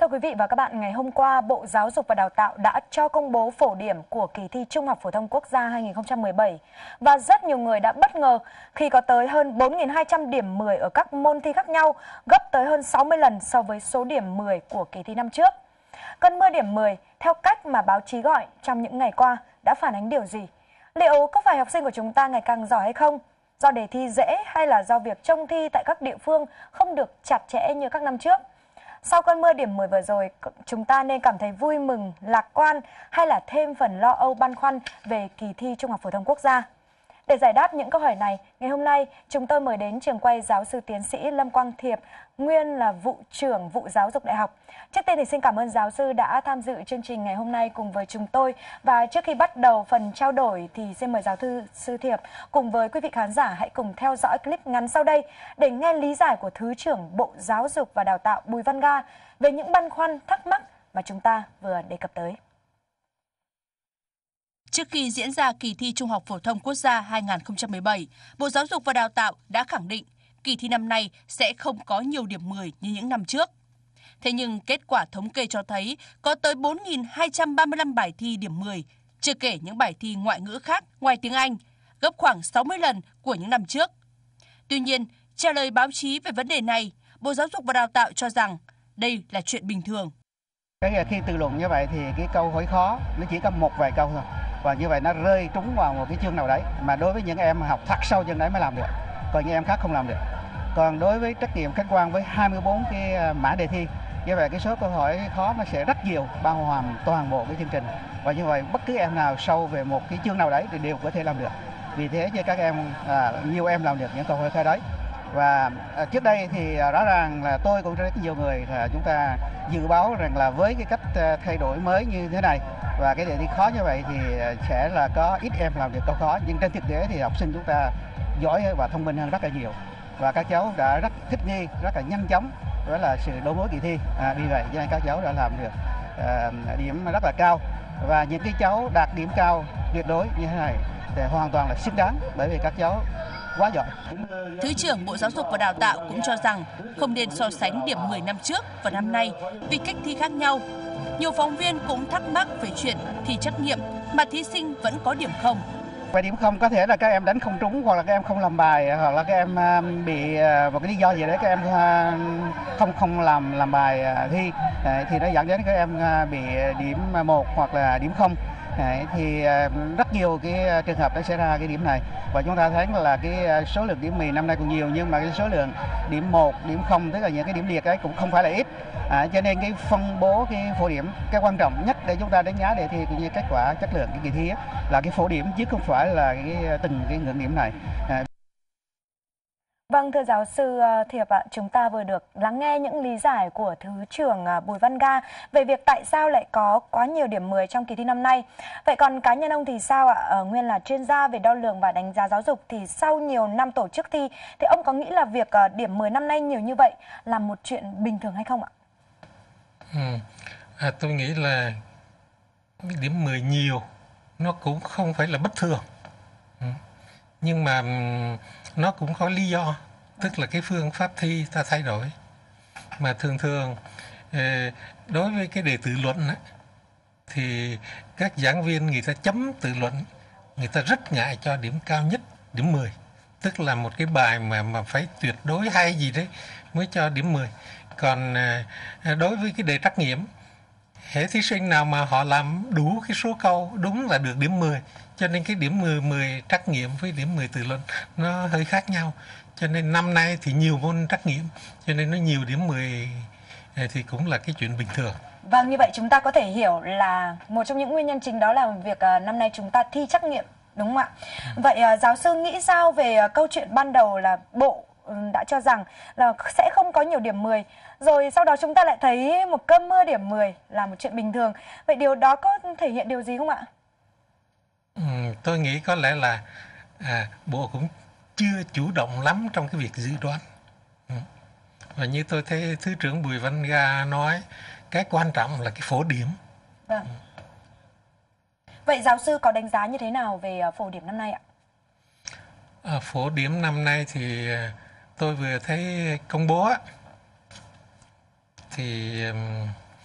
Thưa quý vị và các bạn, ngày hôm qua, Bộ Giáo dục và Đào tạo đã cho công bố phổ điểm của kỳ thi Trung học phổ thông quốc gia 2017. Và rất nhiều người đã bất ngờ khi có tới hơn 4.200 điểm 10 ở các môn thi khác nhau, gấp tới hơn 60 lần so với số điểm 10 của kỳ thi năm trước. Cơn mưa điểm 10, theo cách mà báo chí gọi trong những ngày qua, đã phản ánh điều gì? Liệu có phải học sinh của chúng ta ngày càng giỏi hay không? Do đề thi dễ hay là do việc trông thi tại các địa phương không được chặt chẽ như các năm trước? Sau cơn mưa điểm 10 vừa rồi, chúng ta nên cảm thấy vui mừng, lạc quan hay là thêm phần lo âu băn khoăn về kỳ thi Trung học phổ thông quốc gia? Để giải đáp những câu hỏi này, ngày hôm nay chúng tôi mời đến trường quay giáo sư tiến sĩ Lâm Quang Thiệp, nguyên là vụ trưởng vụ giáo dục đại học. Trước tiên thì xin cảm ơn giáo sư đã tham dự chương trình ngày hôm nay cùng với chúng tôi. Và trước khi bắt đầu phần trao đổi thì xin mời giáo sư Thiệp cùng với quý vị khán giả hãy cùng theo dõi clip ngắn sau đây để nghe lý giải của Thứ trưởng Bộ Giáo dục và Đào tạo Bùi Văn Ga về những băn khoăn thắc mắc mà chúng ta vừa đề cập tới. Trước khi diễn ra kỳ thi Trung học phổ thông quốc gia 2017, Bộ Giáo dục và Đào tạo đã khẳng định kỳ thi năm nay sẽ không có nhiều điểm 10 như những năm trước. Thế nhưng kết quả thống kê cho thấy có tới 4.235 bài thi điểm 10, chưa kể những bài thi ngoại ngữ khác ngoài tiếng Anh, gấp khoảng 60 lần của những năm trước. Tuy nhiên, trả lời báo chí về vấn đề này, Bộ Giáo dục và Đào tạo cho rằng đây là chuyện bình thường. Khi tự luận như vậy thì cái câu hỏi khó nó chỉ có một vài câu thôi. Và như vậy nó rơi trúng vào một cái chương nào đấy mà đối với những em học thật sâu chương đấy mới làm được, còn những em khác không làm được. Còn đối với trắc nghiệm khách quan với 24 cái mã đề thi, như vậy cái số câu hỏi khó nó sẽ rất nhiều, bao hàm toàn bộ cái chương trình. Và như vậy bất cứ em nào sâu về một cái chương nào đấy thì đều có thể làm được. Vì thế cho các em, nhiều em làm được những câu hỏi khó đấy. Và trước đây thì rõ ràng là tôi cũng rất nhiều người chúng ta dự báo rằng là với cái cách thay đổi mới như thế này và cái đề thi khó như vậy thì sẽ là có ít em làm được câu khó, nhưng trên thực tế thì học sinh chúng ta giỏi và thông minh hơn rất là nhiều và các cháu đã rất thích nghi, rất là nhanh chóng với là sự đổi mới kỳ thi. Vì vậy cho nên các cháu đã làm được điểm rất là cao, và những cái cháu đạt điểm cao tuyệt đối như thế này thì hoàn toàn là xứng đáng, bởi vì các cháu quá giỏi. Thứ trưởng Bộ Giáo dục và Đào tạo cũng cho rằng không nên so sánh điểm 10 năm trước và năm nay vì cách thi khác nhau. Nhiều phóng viên cũng thắc mắc về chuyện thi trắc nghiệm mà thí sinh vẫn có điểm không. Về điểm không có thể là các em đánh không trúng, hoặc là các em không làm bài, hoặc là các em bị một cái lý do gì đấy các em không làm bài thi, thì nó dẫn đến các em bị điểm 1 hoặc là điểm 0. Thì rất nhiều cái trường hợp đã xảy ra cái điểm này, và chúng ta thấy là cái số lượng điểm 10 năm nay còn nhiều, nhưng mà cái số lượng điểm 1, điểm 0 tức là những cái điểm liệt ấy cũng không phải là ít. Cho nên cái phân bố cái phổ điểm, cái quan trọng nhất để chúng ta đánh giá đề thi cũng như kết quả chất lượng cái kỳ thi ấy, là cái phổ điểm chứ không phải là từng cái ngưỡng điểm này. Vâng, thưa giáo sư Thiệp ạ, chúng ta vừa được lắng nghe những lý giải của Thứ trưởng Bùi Văn Ga về việc tại sao lại có quá nhiều điểm 10 trong kỳ thi năm nay. Vậy còn cá nhân ông thì sao ạ? Nguyên là chuyên gia về đo lường và đánh giá giáo dục, thì sau nhiều năm tổ chức thi thì ông có nghĩ là việc điểm 10 năm nay nhiều như vậy là một chuyện bình thường hay không ạ? Tôi nghĩ là điểm 10 nhiều nó cũng không phải là bất thường. Nhưng mà nó cũng có lý do, tức là cái phương pháp thi ta thay đổi. Mà thường đối với cái đề tự luận ấy, thì các giảng viên người ta chấm tự luận, người ta rất ngại cho điểm cao nhất, điểm 10. Tức là một cái bài mà phải tuyệt đối hay gì đấy mới cho điểm 10. Còn đối với cái đề trắc nghiệm, hệ thí sinh nào mà họ làm đủ cái số câu đúng là được điểm 10. Cho nên cái điểm 10 trắc nghiệm với điểm 10 tự luận nó hơi khác nhau. Cho nên năm nay thì nhiều môn trắc nghiệm, cho nên nó nhiều điểm 10 thì cũng là cái chuyện bình thường. Vâng, như vậy chúng ta có thể hiểu là một trong những nguyên nhân chính đó là việc năm nay chúng ta thi trắc nghiệm, đúng không ạ? Vậy giáo sư nghĩ sao về câu chuyện ban đầu là Bộ đã cho rằng là sẽ không có nhiều điểm 10, rồi sau đó chúng ta lại thấy một cơn mưa điểm 10 là một chuyện bình thường. Vậy điều đó có thể hiện điều gì không ạ? Tôi nghĩ có lẽ là Bộ cũng chưa chủ động lắm trong cái việc dự đoán. Và như tôi thấy Thứ trưởng Bùi Văn Ga nói, cái quan trọng là cái phổ điểm. Vâng. Vậy giáo sư có đánh giá như thế nào về phổ điểm năm nay ạ? Phổ điểm năm nay thì tôi vừa thấy công bố thì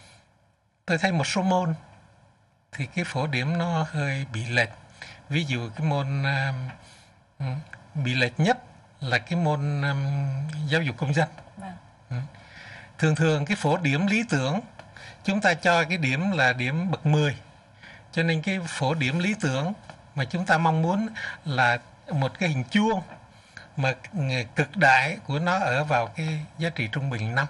tôi thấy một số môn thì cái phổ điểm nó hơi bị lệch. Ví dụ cái môn bị lệch nhất là cái môn giáo dục công dân. Thường thường cái phổ điểm lý tưởng chúng ta cho cái điểm là điểm bậc 10. Cho nên cái phổ điểm lý tưởng mà chúng ta mong muốn là một cái hình chuông mà cực đại của nó ở vào cái giá trị trung bình 5.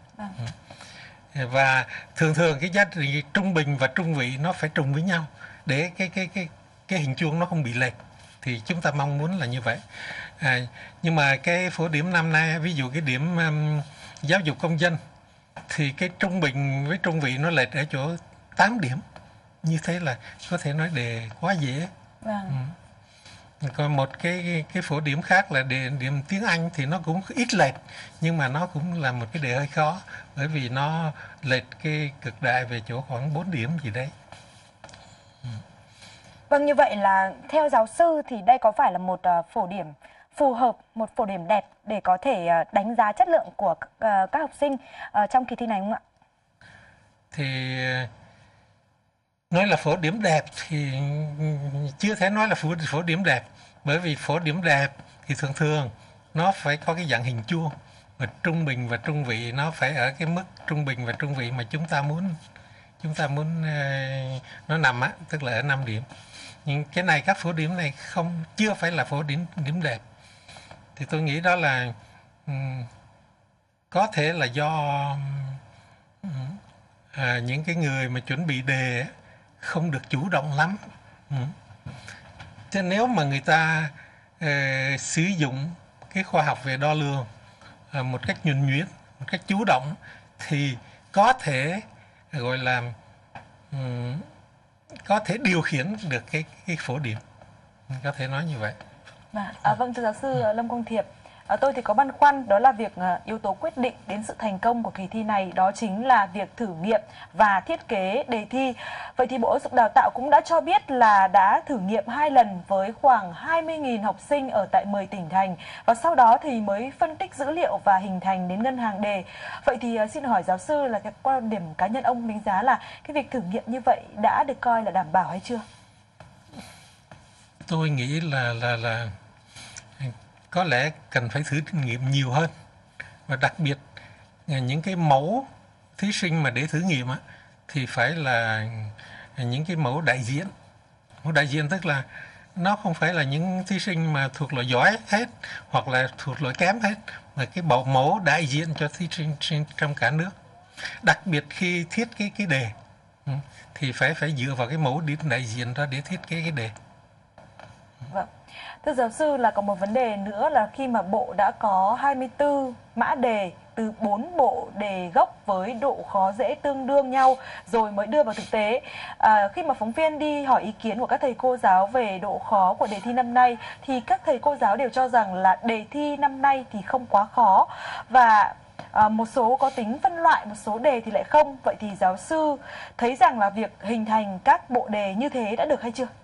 Và thường thường cái giá trị trung bình và trung vị nó phải trùng với nhau để cái hình chuông nó không bị lệch, thì chúng ta mong muốn là như vậy. Nhưng mà cái phổ điểm năm nay, ví dụ cái điểm giáo dục công dân thì cái trung bình với trung vị nó lệch ở chỗ 8 điểm. Như thế là có thể nói đề quá dễ. Còn một cái phổ điểm khác là điểm tiếng Anh thì nó cũng ít lệch, nhưng mà nó cũng là một cái đề hơi khó, bởi vì nó lệch cái cực đại về chỗ khoảng 4 điểm gì đấy. Vâng, như vậy là theo giáo sư thì đây có phải là một phổ điểm phù hợp, một phổ điểm đẹp để có thể đánh giá chất lượng của các học sinh trong kỳ thi này không ạ? Thì nói là phổ điểm đẹp thì chưa thể nói là phổ điểm đẹp, bởi vì phổ điểm đẹp thì thường thường nó phải có cái dạng hình chuông, và trung bình và trung vị nó phải ở cái mức trung bình và trung vị mà chúng ta muốn nó nằm á, tức là ở 5 điểm. Nhưng cái này, các phổ điểm này chưa phải là phổ điểm đẹp. Thì tôi nghĩ đó là có thể là do những cái người mà chuẩn bị đề không được chủ động lắm. Chứ nếu mà người ta sử dụng cái khoa học về đo lường một cách nhuần nhuyễn, một cách chủ động, thì có thể gọi là có thể điều khiển được cái phổ điểm, có thể nói như vậy. Vâng, thưa giáo sư Lâm Quang Thiệp, tôi thì có băn khoăn, đó là việc yếu tố quyết định đến sự thành công của kỳ thi này đó chính là việc thử nghiệm và thiết kế đề thi. Vậy thì Bộ Giáo dục Đào tạo cũng đã cho biết là đã thử nghiệm 2 lần với khoảng 20.000 học sinh ở tại 10 tỉnh thành, và sau đó thì mới phân tích dữ liệu và hình thành đến ngân hàng đề. Vậy thì xin hỏi giáo sư là cái quan điểm cá nhân ông đánh giá là cái việc thử nghiệm như vậy đã được coi là đảm bảo hay chưa? Tôi nghĩ là có lẽ cần phải thử nghiệm nhiều hơn, và đặc biệt những cái mẫu thí sinh mà để thử nghiệm á, thì phải là những cái mẫu đại diện. Mẫu đại diện tức là nó không phải là những thí sinh mà thuộc loại giỏi hết hoặc là thuộc loại kém hết, mà cái mẫu đại diện cho thí sinh trong cả nước. Đặc biệt khi thiết cái đề thì phải dựa vào cái mẫu đại diện đó để thiết kế cái đề. Vâng. Thưa giáo sư, là có một vấn đề nữa là khi mà Bộ đã có 24 mã đề từ 4 bộ đề gốc với độ khó dễ tương đương nhau rồi mới đưa vào thực tế. Khi mà phóng viên đi hỏi ý kiến của các thầy cô giáo về độ khó của đề thi năm nay thì các thầy cô giáo đều cho rằng là đề thi năm nay thì không quá khó, và một số có tính phân loại, một số đề thì lại không. Vậy thì giáo sư thấy rằng là việc hình thành các bộ đề như thế đã được hay chưa?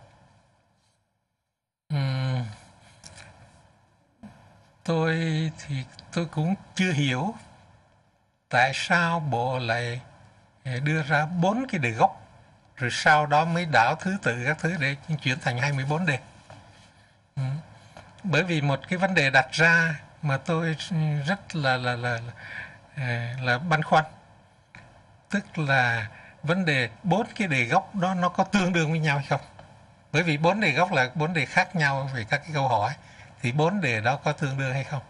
Tôi cũng chưa hiểu tại sao Bộ lại đưa ra 4 cái đề gốc rồi sau đó mới đảo thứ tự các thứ để chuyển thành 24 đề. Bởi vì một cái vấn đề đặt ra mà tôi rất là băn khoăn, tức là vấn đề 4 cái đề gốc đó nó có tương đương với nhau hay không. Bởi vì 4 đề gốc là 4 đề khác nhau về các cái câu hỏi, thì 4 đề đó có tương đương hay không.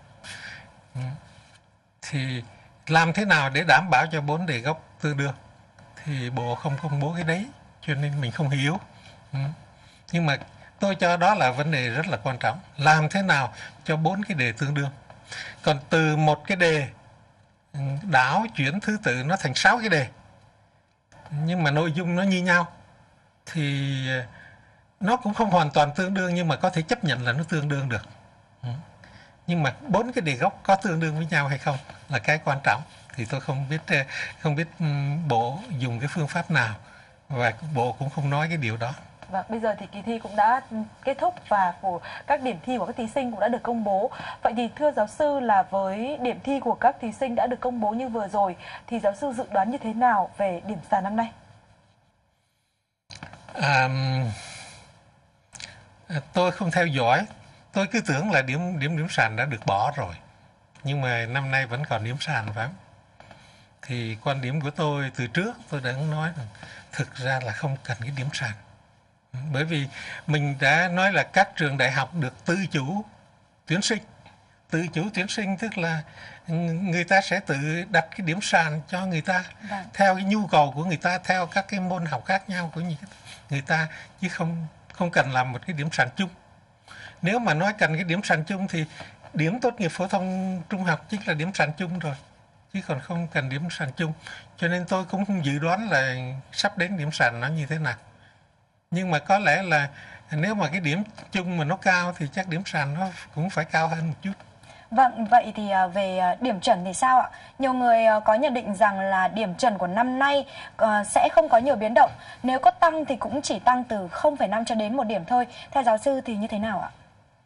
Thì làm thế nào để đảm bảo cho 4 đề gốc tương đương thì Bộ không công bố cái đấy, cho nên mình không hiểu. Nhưng mà tôi cho đó là vấn đề rất là quan trọng, làm thế nào cho 4 cái đề tương đương. Còn từ một cái đề đảo chuyển thứ tự nó thành 6 cái đề nhưng mà nội dung nó như nhau thì nó cũng không hoàn toàn tương đương, nhưng mà có thể chấp nhận là nó tương đương được. Nhưng mà 4 cái đề gốc có tương đương với nhau hay không là cái quan trọng. Thì tôi không biết Bộ dùng cái phương pháp nào, và Bộ cũng không nói cái điều đó. Và bây giờ thì kỳ thi cũng đã kết thúc và các điểm thi của các thí sinh cũng đã được công bố. Vậy thì thưa giáo sư, là với điểm thi của các thí sinh đã được công bố như vừa rồi thì giáo sư dự đoán như thế nào về điểm sàn năm nay? Tôi không theo dõi, tôi cứ tưởng là điểm sàn đã được bỏ rồi, nhưng mà năm nay vẫn còn điểm sàn phải không? Thì quan điểm của tôi từ trước tôi đã nói rằng thực ra là không cần cái điểm sàn, bởi vì mình đã nói là các trường đại học được tự chủ tuyển sinh. Tự chủ tuyển sinh tức là người ta sẽ tự đặt cái điểm sàn cho người ta theo cái nhu cầu của người ta, theo các cái môn học khác nhau của người ta, chứ không cần làm một cái điểm sàn chung. Nếu mà nói cần cái điểm sàn chung thì điểm tốt nghiệp phổ thông trung học chính là điểm sàn chung rồi, chứ còn không cần điểm sàn chung. Cho nên tôi cũng không dự đoán là sắp đến điểm sàn nó như thế nào. Nhưng mà có lẽ là nếu mà cái điểm chung mà nó cao thì chắc điểm sàn nó cũng phải cao hơn một chút. Vâng, vậy thì về điểm chuẩn thì sao ạ? Nhiều người có nhận định rằng là điểm chuẩn của năm nay sẽ không có nhiều biến động. Nếu có tăng thì cũng chỉ tăng từ 0,5 cho đến 1 điểm thôi. Theo giáo sư thì như thế nào ạ?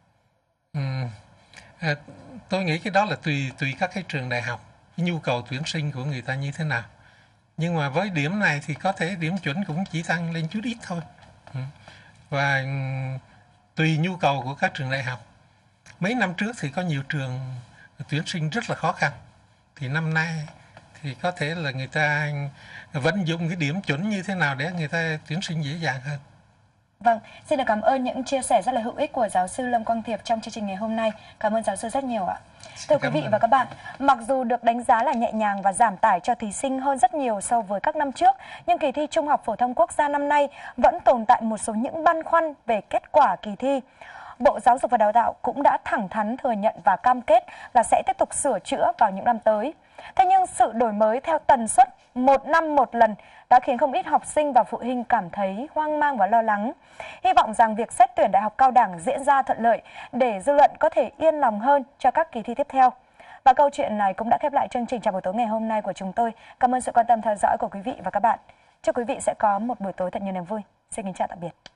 Tôi nghĩ cái đó là tùy các cái trường đại học, cái nhu cầu tuyển sinh của người ta như thế nào. Nhưng mà với điểm này thì có thể điểm chuẩn cũng chỉ tăng lên chút ít thôi. Và tùy nhu cầu của các trường đại học. Mấy năm trước thì có nhiều trường tuyển sinh rất là khó khăn. Thì năm nay thì có thể là người ta vẫn dùng cái điểm chuẩn như thế nào để người ta tuyển sinh dễ dàng hơn. Vâng, xin được cảm ơn những chia sẻ rất là hữu ích của giáo sư Lâm Quang Thiệp trong chương trình ngày hôm nay. Cảm ơn giáo sư rất nhiều ạ. Thưa quý vị và các bạn, mặc dù được đánh giá là nhẹ nhàng và giảm tải cho thí sinh hơn rất nhiều so với các năm trước, nhưng kỳ thi Trung học phổ thông quốc gia năm nay vẫn tồn tại một số những băn khoăn về kết quả kỳ thi. Bộ Giáo dục và Đào tạo cũng đã thẳng thắn thừa nhận và cam kết là sẽ tiếp tục sửa chữa vào những năm tới. Thế nhưng sự đổi mới theo tần suất 1 năm 1 lần đã khiến không ít học sinh và phụ huynh cảm thấy hoang mang và lo lắng. Hy vọng rằng việc xét tuyển đại học cao đẳng diễn ra thuận lợi để dư luận có thể yên lòng hơn cho các kỳ thi tiếp theo. Và câu chuyện này cũng đã khép lại chương trình Chào buổi tối ngày hôm nay của chúng tôi. Cảm ơn sự quan tâm theo dõi của quý vị và các bạn. Chúc quý vị sẽ có một buổi tối thật nhiều niềm vui. Xin kính chào tạm biệt.